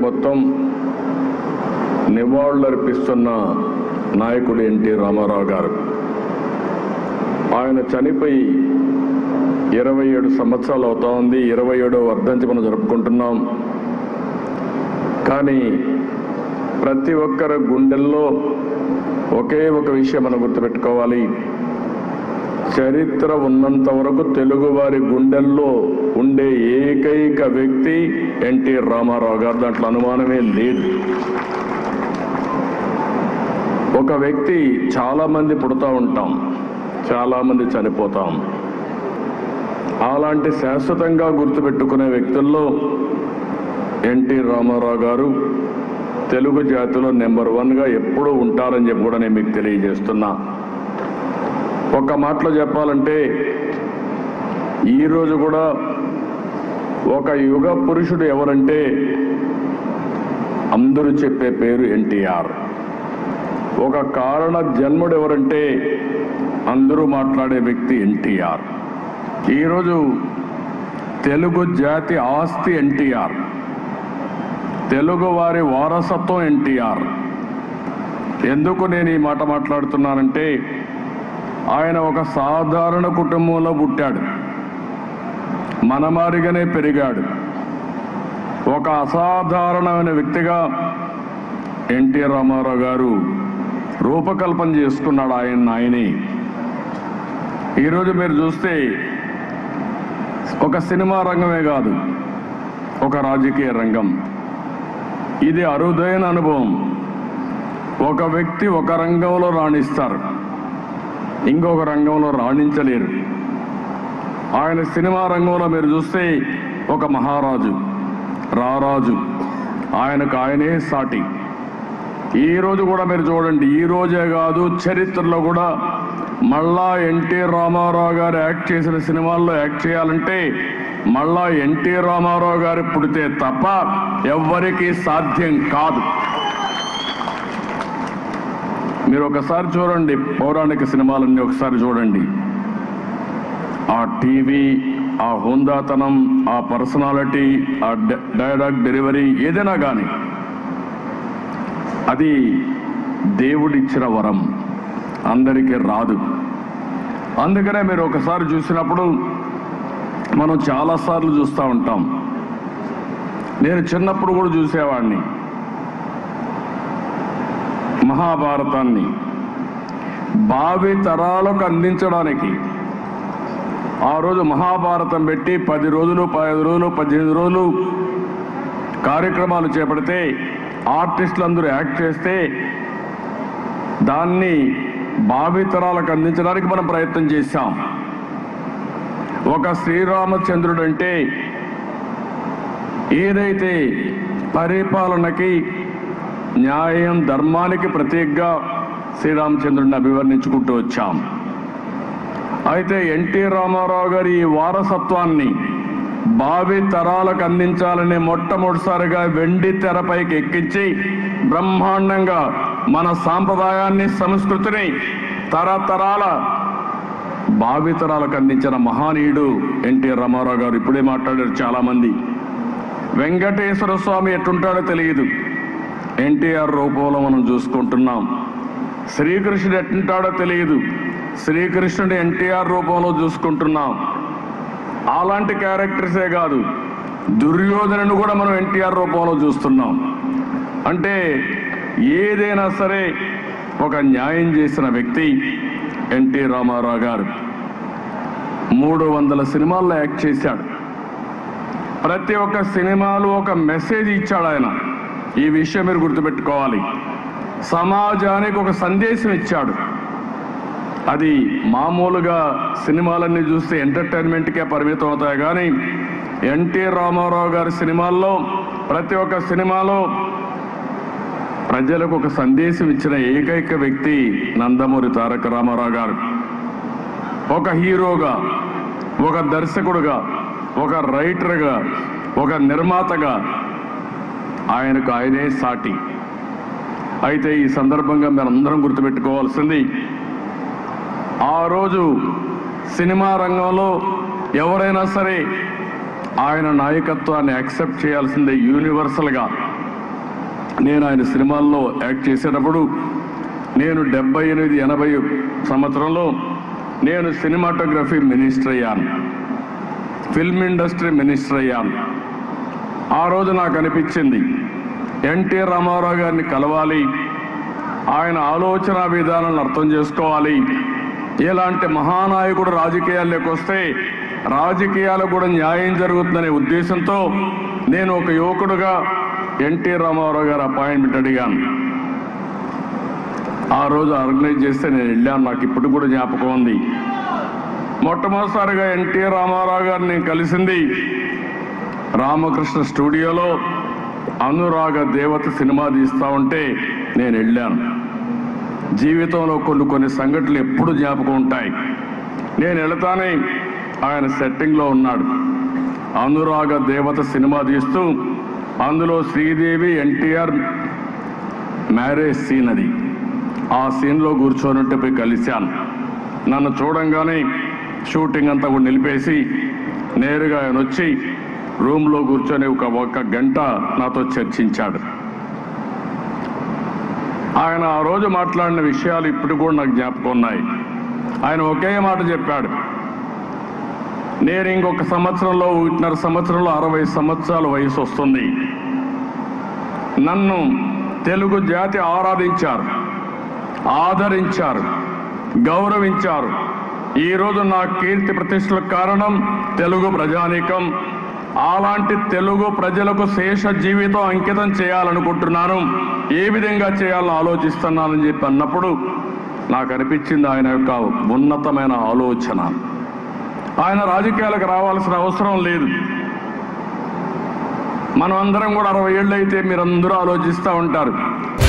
మొత్తం నివాళులర్పిస్తున్న నాయకుడు ఎన్టీ రామారావు గారు. ఆయన చనిపోయి 27 సంవత్సరాలు అవుతా ఉంది. 27వ వర్ధంతి మనం జరుపుకుంటున్నాం. కానీ ప్రతి ఒక్కరి గుండెల్లో ఒకే ఒక విషయం మనం గుర్తుపెట్టుకోవాలి. చరిత్ర ఉన్నంత వరకు తెలుగువారి గుండెల్లో ఉండే ఏకైక వ్యక్తి ఎన్టీ రామారావు గారు. దాంట్లో అనుమానమే లేదు. ఒక వ్యక్తి చాలామంది పుడతా ఉంటాం, చాలామంది చనిపోతాం. అలాంటి శాశ్వతంగా గుర్తుపెట్టుకునే వ్యక్తుల్లో ఎన్టీ రామారావు గారు తెలుగు జాతిలో నెంబర్ 1గా ఎప్పుడూ ఉంటారని చెప్పి కూడా నేను మీకు తెలియజేస్తున్నా. ఒక్క మాటలో చెప్పాలంటే ఈరోజు కూడా ఒక యుగ పురుషుడు ఎవరంటే అందరూ చెప్పే పేరు ఎన్టీఆర్. ఒక కారణ జన్ముడు ఎవరంటే అందరూ మాట్లాడే వ్యక్తి ఎన్టీఆర్. ఈరోజు తెలుగు జాతి ఆస్తి ఎన్టీఆర్, తెలుగు వారి వారసత్వం ఎన్టీఆర్. ఎందుకు నేను ఈ మాట మాట్లాడుతున్నానంటే ఆయన ఒక సాధారణ కుటుంబంలో పుట్టాడు, మనమారిగానే పెరిగాడు. ఒక అసాధారణమైన వ్యక్తిగా ఎన్టీ రామారావు గారు రూపకల్పన చేసుకున్నాడు ఆయనే. ఈరోజు మీరు చూస్తే ఒక సినిమా రంగమే కాదు, ఒక రాజకీయ రంగం. ఇది అరుదైన అనుభవం. ఒక వ్యక్తి ఒక రంగంలో రాణిస్తారు, ఇంకొక రంగంలో రాణించలేరు. ఆయన సినిమా రంగంలో మీరు చూస్తే ఒక మహారాజు, రారాజు, ఆయనకు ఆయనే సాటి. ఈ రోజు కూడా మీరు చూడండి, ఈ రోజే కాదు చరిత్రలో కూడా మళ్ళా ఎన్టీ రామారావు గారు యాక్ట్ చేసిన సినిమాల్లో యాక్ట్ చేయాలంటే మళ్ళా ఎన్టీ రామారావు గారు పుడితే తప్ప ఎవ్వరికీ సాధ్యం కాదు. మీరు ఒకసారి చూడండి, పౌరాణిక సినిమాలన్నీ ఒకసారి చూడండి. ఆ టీవీ, ఆ హుందాతనం, ఆ పర్సనాలిటీ, ఆ డైలాగ్ డెలివరీ ఏదైనా కానీ అది దేవుడిచ్చిన వరం, అందరికీ రాదు. అందుకనే మీరు ఒకసారి చూసినప్పుడు మనం చాలాసార్లు చూస్తూ ఉంటాం. నేను చిన్నప్పుడు కూడా చూసేవాడిని. మహాభారతాన్ని భావి తరాలకు అందించడానికి ఆ రోజు మహాభారతం పెట్టి 10 రోజులు, 15 రోజులు, 18 రోజులు కార్యక్రమాలు చేపడితే ఆర్టిస్టులు అందరూ యాక్ట్ చేస్తే దాన్ని భావితరాలకు అందించడానికి మనం ప్రయత్నం చేశాం. ఒక శ్రీరామచంద్రుడు అంటే ఏదైతే పరిపాలనకి, న్యాయం, ధర్మానికి ప్రతీకగా శ్రీరామచంద్రుడిని అభివర్ణించుకుంటూ వచ్చాం. అయితే ఎన్టీ రామారావు గారి ఈ వారసత్వాన్ని భావి తరాలకు అందించాలని మొట్టమొదటిసారిగా వెండి తెరపైకి ఎక్కించి బ్రహ్మాండంగా మన సాంప్రదాయాన్ని, సంస్కృతిని తరతరాల భావితరాలకు అందించిన మహానీయుడు ఎన్టీ రామారావు గారు. ఇప్పుడే మాట్లాడారు చాలామంది. వెంకటేశ్వర స్వామి ఎట్టుంటాడో తెలియదు, ఎన్టీఆర్ రూపంలో మనం చూసుకుంటున్నాం. శ్రీకృష్ణుడు ఎట్టుంటాడో తెలియదు, శ్రీకృష్ణుడు ఎన్టీఆర్ రూపంలో చూసుకుంటున్నాం. అలాంటి క్యారెక్టర్సే కాదు, దుర్యోధనుని కూడా మనం ఎన్టీఆర్ రూపంలో చూస్తున్నాం. అంటే ఏదైనా సరే ఒక న్యాయం చేసిన వ్యక్తి ఎన్టీ రామారావు గారు. 300 సినిమాల్లో యాక్ట్ చేశాడు. ప్రతి ఒక్క సినిమాలో ఒక మెసేజ్ ఇచ్చాడు ఆయన. ఈ విషయం మీరు గుర్తుపెట్టుకోవాలి. సమాజానికి ఒక సందేశం ఇచ్చాడు. అది మామూలుగా సినిమాలన్నీ చూస్తే ఎంటర్టైన్మెంట్కే పరిమితం అవుతాయి, కానీ ఎన్టీ రామారావు గారి సినిమాల్లో ప్రతి ఒక్క సినిమాలో ప్రజలకు ఒక సందేశం ఇచ్చిన ఏకైక వ్యక్తి నందమూరి తారక రామారావు గారు. ఒక హీరోగా, ఒక దర్శకుడుగా, ఒక రైటర్గా, ఒక నిర్మాతగా ఆయనకు ఆయనే సాటి. అయితే ఈ సందర్భంగా మీరందరం గుర్తుపెట్టుకోవాల్సింది, ఆ రోజు సినిమా రంగంలో ఎవరైనా సరే ఆయన నాయకత్వాన్ని యాక్సెప్ట్ చేయాల్సిందే యూనివర్సల్గా. నేను ఆయన సినిమాల్లో యాక్ట్ చేసేటప్పుడు నేను 78-80 సంవత్సరంలో నేను సినిమాటోగ్రఫీ మినిస్టర్ అయ్యాను, ఫిల్మ్ ఇండస్ట్రీ మినిస్టర్ అయ్యాను. ఆ రోజు నాకు అనిపించింది ఎన్టీ రామారావు గారిని కలవాలి, ఆయన ఆలోచన విధానాలను అర్థం చేసుకోవాలి. ఇలాంటి మహానాయకుడు రాజకీయాల్లోకి వస్తే రాజకీయాలకు కూడా న్యాయం జరుగుతుందనే ఉద్దేశంతో నేను ఒక యువకుడుగా ఎన్టీ రామారావు గారు అపాయింట్మెంట్ అడిగాను. ఆ రోజు ఆర్గనైజ్ చేస్తే నేను వెళ్ళాను, నాకు ఇప్పుడు కూడా జ్ఞాపకం ఉంది. మొట్టమొదటిసారిగా ఎన్టీ రామారావు గారిని కలిసింది రామకృష్ణ స్టూడియోలో అనురాగ దేవత సినిమా తీస్తా ఉంటే నేను వెళ్ళాను. జీవితంలో కొన్ని సంఘటనలు ఎప్పుడు జ్ఞాపకం ఉంటాయి. నేను వెళతానే ఆయన సెట్టింగ్లో ఉన్నాడు. అనురాగ దేవత సినిమా తీస్తూ అందులో శ్రీదేవి ఎన్టీఆర్ మ్యారేజ్ సీన్ అది. ఆ సీన్లో కూర్చొని పోయి కలిశాను. నన్ను చూడంగానే షూటింగ్ అంతా కూడా నిలిపేసి నేరుగా ఆయన వచ్చి రూమ్లో కూర్చొని ఒక గంట నాతో చర్చించాడు. ఆయన ఆ రోజు మాట్లాడిన విషయాలు ఇప్పుడు కూడా నాకు జ్ఞాపకం ఉన్నాయి. ఆయన ఒకే మాట చెప్పాడు, నేను ఇంకొక సంవత్సరంలో 1.5 సంవత్సరంలో 60 సంవత్సరాల వయసు వస్తుంది. నన్ను తెలుగు జాతి ఆరాధించారు, ఆదరించారు, గౌరవించారు. ఈరోజు నా కీర్తి ప్రతిష్టలకు కారణం తెలుగు ప్రజానీకం. అలాంటి తెలుగు ప్రజలకు శేష జీవితం అంకితం చేయాలనుకుంటున్నాను, ఏ విధంగా చేయాలని ఆలోచిస్తున్నానని చెప్పి అన్నప్పుడు నాకు అనిపించింది ఆయన యొక్క ఉన్నతమైన ఆలోచన. ఆయన రాజకీయాలకు రావాల్సిన అవసరం లేదు. మనం అందరం కూడా 60 ఏళ్ళు అయితే మీరందరూ ఆలోచిస్తూ ఉంటారు,